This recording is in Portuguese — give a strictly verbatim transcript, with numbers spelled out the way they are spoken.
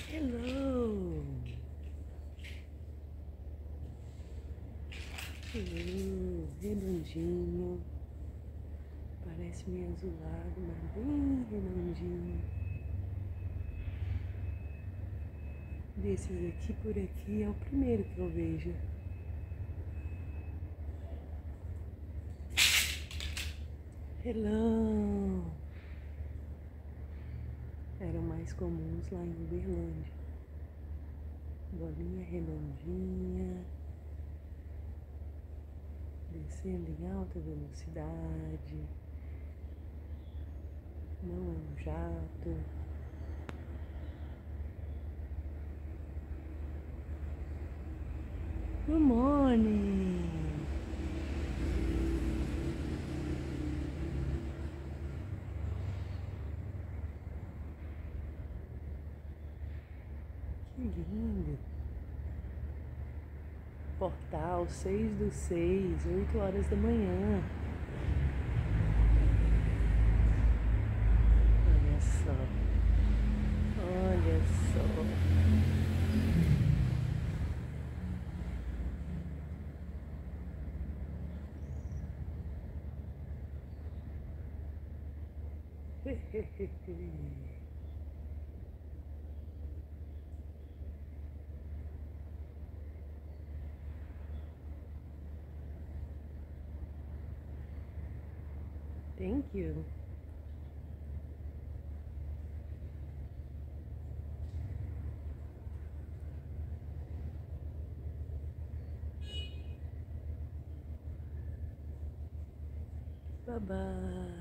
Hello! Hello, redondinho. Parece meio azulado, mas bem redondinho. Desses aqui por aqui é o primeiro que eu vejo. Hello! Eram mais comuns lá em Uberlândia. Bolinha redondinha, descendo em alta velocidade, não é um jato. Good morning! Que lindo! Portal seis do seis, oito horas da manhã. Olha só. Olha só. Thank you. Bye bye.